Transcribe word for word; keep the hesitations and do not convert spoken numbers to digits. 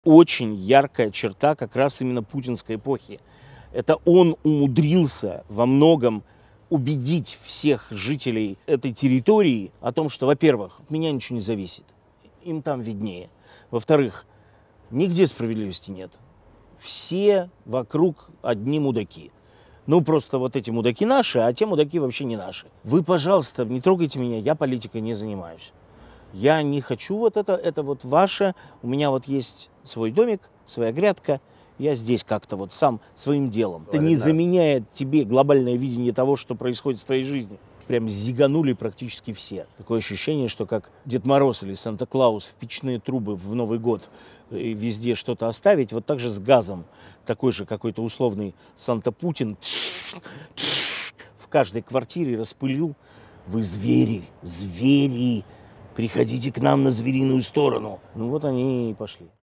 Очень яркая черта как раз именно путинской эпохи. Это он умудрился во многом убедить всех жителей этой территории о том, что, во-первых, от меня ничего не зависит, им там виднее. Во-вторых, нигде справедливости нет. Все вокруг одни мудаки. Ну, просто вот эти мудаки наши, а те мудаки вообще не наши. Вы, пожалуйста, не трогайте меня, я политикой не занимаюсь. Я не хочу вот это, это вот ваше. У меня вот есть свой домик, своя грядка. Я здесь как-то вот сам своим делом. Это не заменяет тебе глобальное видение того, что происходит в твоей жизни. Прям зиганули практически все. Такое ощущение, что как Дед Мороз или Санта-Клаус в печные трубы в Новый год и везде что-то оставить, вот так же с газом. Такой же какой-то условный Санта-Путин в каждой квартире распылил. Вы звери, звери, приходите к нам на звериную сторону. Ну вот они и пошли.